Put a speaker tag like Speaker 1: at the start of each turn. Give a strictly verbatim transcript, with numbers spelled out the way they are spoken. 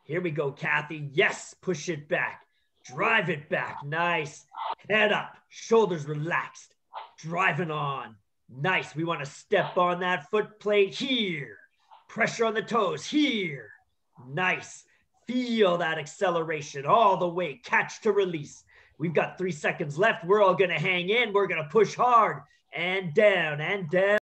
Speaker 1: Here we go, Kathy. Yes, push it back. Drive it back. Nice. Head up, shoulders relaxed. Driving on. Nice. We want to step on that foot plate here. Pressure on the toes here. Nice. Feel that acceleration all the way. Catch to release. We've got three seconds left. We're all going to hang in. We're going to push hard and down and down.